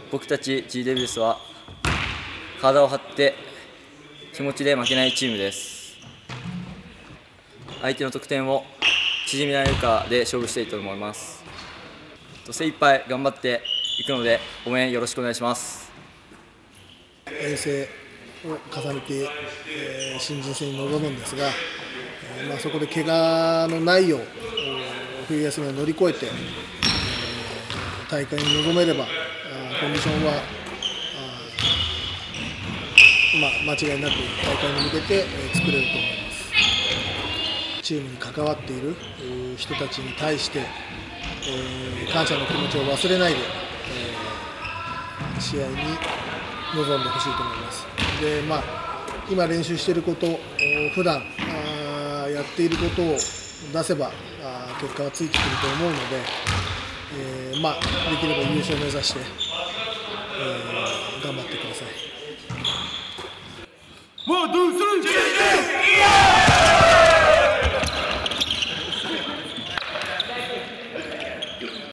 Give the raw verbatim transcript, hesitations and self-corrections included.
僕たち G デビルスは体を張って気持ちで負けないチームです。相手の得点を縮められるかで勝負したいと思います。精一杯頑張っていくので応援よろしくお願いします。 遠征を重ねて、えー、新人戦に臨むんですが、えーまあ、そこで怪我のないよう冬休みを乗り越えて、えー、大会に臨めればコンディションはまあ、間違いなく大会に向けて作れると思います。チームに関わっている人たちに対して、えー、感謝の気持ちを忘れないで、えー、試合に臨んでほしいと思います。で、まあ、今練習していること、普段あやっていることを出せばあ結果はついてくると思うので、えーまあ、できれば優勝を目指して、えー、頑張ってください。One, two, three,